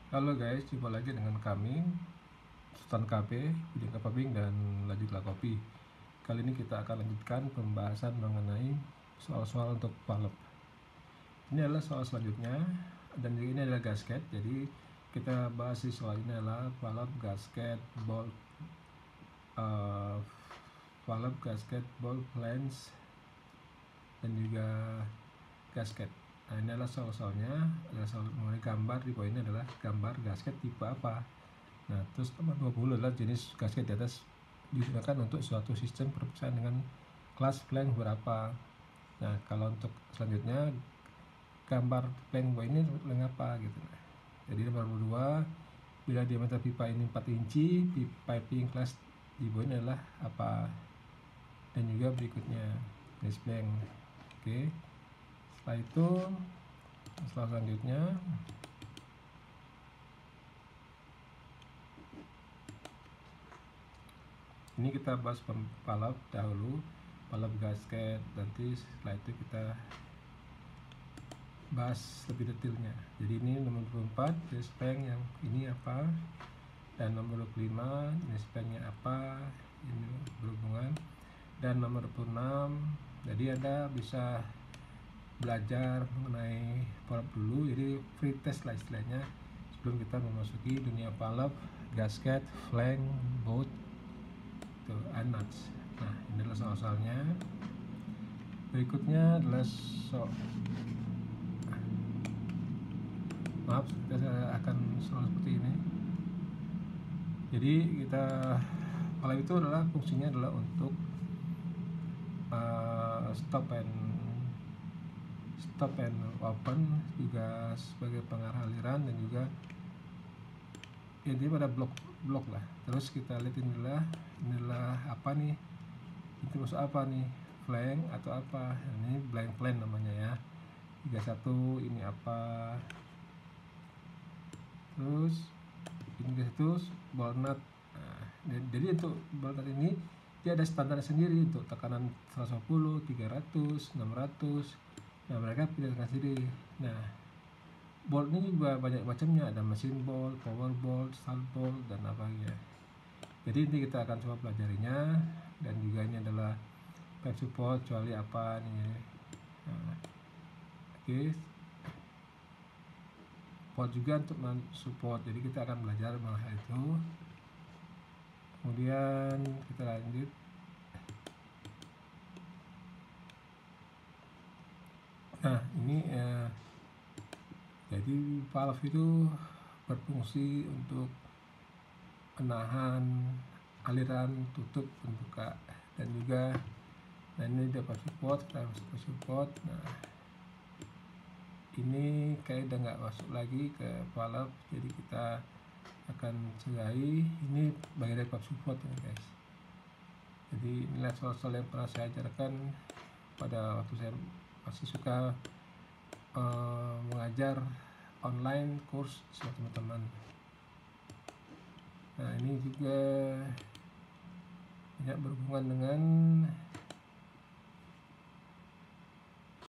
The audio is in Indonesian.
Halo guys, jumpa lagi dengan kami Sultan KB, Bidang Kapabing dan Lanjutlah Kopi. Kali ini kita akan lanjutkan pembahasan mengenai soal-soal untuk balap. Ini adalah soal selanjutnya dan ini adalah gasket. Jadi kita bahas di soal ini adalah balap, gasket, uh, balap, gasket, ball, lens, dan juga gasket. Nah, ini adalah soal-soalnya. Ada soal mengenai gambar. Di poin ini adalah gambar gasket tipe apa. Nah, terus nomor 20 adalah jenis gasket di atas digunakan untuk suatu sistem perpisahan dengan kelas flank berapa. Nah, kalau untuk selanjutnya gambar flank boy ini flank apa gitu. Jadi nomor 22, bila diameter pipa ini 4 inci, piping kelas di bawah ini adalah apa. Dan juga berikutnya jenis flank. Oke. Setelah itu, selanjutnya ini kita bahas balap dahulu, balap gasket, nanti setelah itu kita bahas lebih detailnya. Jadi ini nomor 24 jenis flank yang ini apa, dan nomor 25 jenis flanknya apa, ini berhubungan, dan nomor 26 jadi Anda bisa belajar mengenai balap dulu, jadi free test lah istilahnya sebelum kita memasuki dunia balap, gasket, flank, boat, itu nuts. Nah, ini adalah soal-soalnya. Berikutnya adalah maaf, kita akan soal seperti ini. Jadi kita kalau itu adalah fungsinya adalah untuk stop and open, juga sebagai pengarah aliran, dan juga intinya pada blok lah. Terus kita lihat inilah apa nih, itu maksud apa nih, flank atau apa. Ini blank plan namanya ya. 31 ini apa, terus ini terus ball nut. Nah, jadi untuk ball nut ini dia ada standar sendiri untuk tekanan 110, 300, 600. Nah, mereka pilihkan sendiri. Nah, bolt ini juga banyak macamnya, ada mesin bolt, power bolt, start bolt, dan apa ya. Jadi ini kita akan coba pelajarinya, dan juga ini adalah pipe support kecuali apa nih. Nah, oke. Port juga untuk support, jadi kita akan belajar mengenai hal itu. Kemudian kita lanjut. Nah, ini jadi valve itu berfungsi untuk menahan aliran, tutup, membuka, dan juga ini dapat support. Nah, ini kayak udah nggak masuk lagi ke valve, jadi kita akan sudahi. Ini bagian dari support ya guys. Jadi inilah soal-soal yang pernah saya ajarkan pada waktu saya masih suka mengajar online course sama teman-teman. Nah, ini juga banyak berhubungan dengan